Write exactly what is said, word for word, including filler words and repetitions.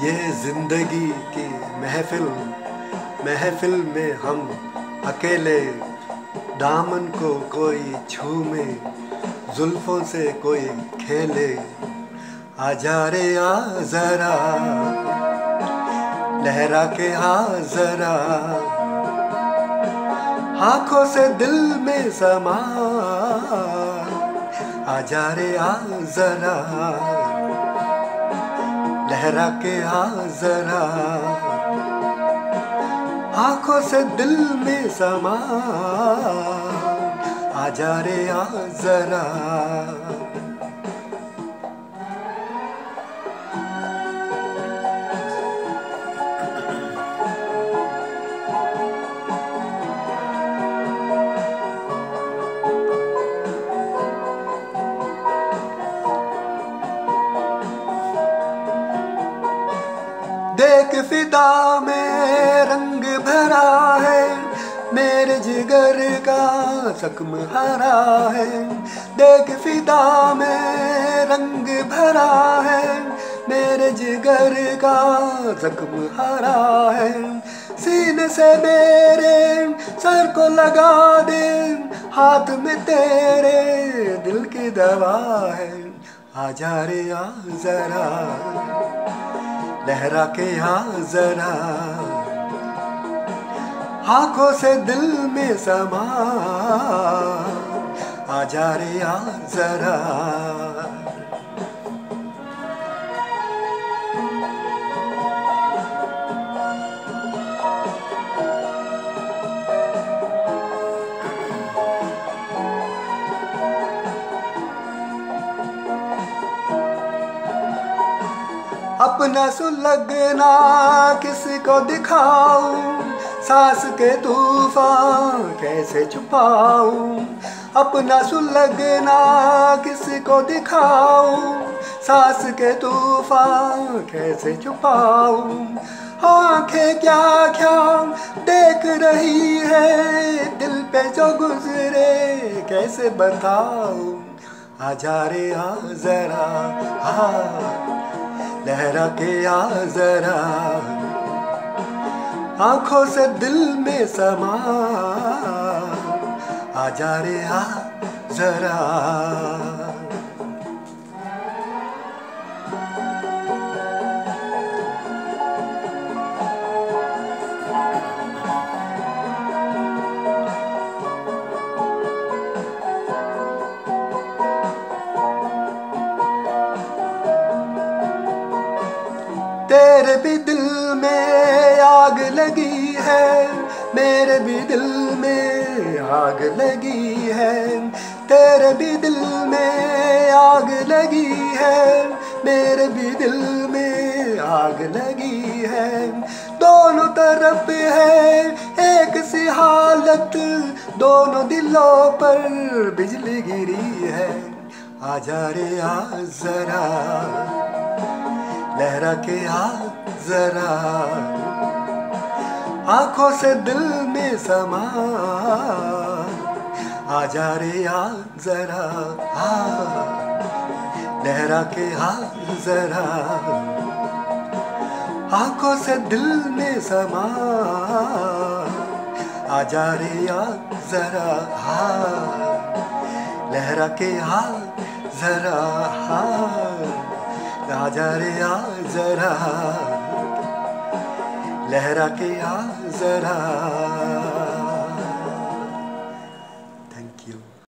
ये जिंदगी की महफिल महफिल में हम अकेले, दामन को कोई छूमे, जुल्फों से कोई खेले। आजा रे आ जरा, लहरा के आ जरा, आँखों से दिल में समा। आजा रे आ जरा, लहरा के आ जरा, आँखों से दिल में समा। आजा रे आ जरा। देख फिदा में रंग भरा है, मेरे जिगर का जख्म हरा है। देख फिदा में रंग भरा है, मेरे जिगर का जख्म हरा है। सीने से मेरे सर को लगा दे, हाथ में तेरे दिल की दवा है। आजा रे आ जरा, लहरा के आ जरा, आँखों से दिल में समा। आजा रे आ जरा। अपना सुलगना किसी को दिखाऊं, सांस के तूफान कैसे छुपाऊं। अपना सुलगना किसी को दिखाऊं, सांस के तूफान कैसे छुपाऊं। आंखें क्या क्या देख रही है, दिल पे जो गुजरे कैसे बताऊं। आजा रे आ जरा, हाँ लहरा के आ जरा, आँखों से दिल में समा। आजा रे आ जरा। तेरे भी दिल में आग लगी है, मेरे भी दिल में आग लगी है। तेरे भी दिल में आग लगी है, मेरे भी दिल में आग लगी है। दोनों तरफ है एक सी हालत, दोनों दिलों पर बिजली गिरी है। आजा रे आ जरा, लहरा के आ जरा, आँखों से दिल में समा। आजा रे आ जरा, आ लहरा के आ जरा, आँखों से दिल में समा। आजा रे आ जरा, आ लहरा के आ जरा, हाँ आजा रे आ जरा, लहरा के आ जरा।